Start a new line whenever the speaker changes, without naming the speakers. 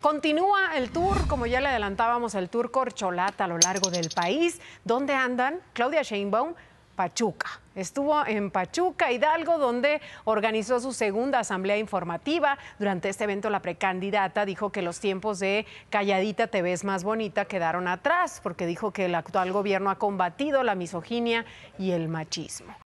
Continúa el tour, como ya le adelantábamos, el tour Corcholata a lo largo del país. ¿Dónde andan? Claudia Sheinbaum, Pachuca. Estuvo en Pachuca, Hidalgo, donde organizó su segunda asamblea informativa. Durante este evento, la precandidata dijo que los tiempos de calladita te ves más bonita quedaron atrás, porque dijo que el actual gobierno ha combatido la misoginia y el machismo.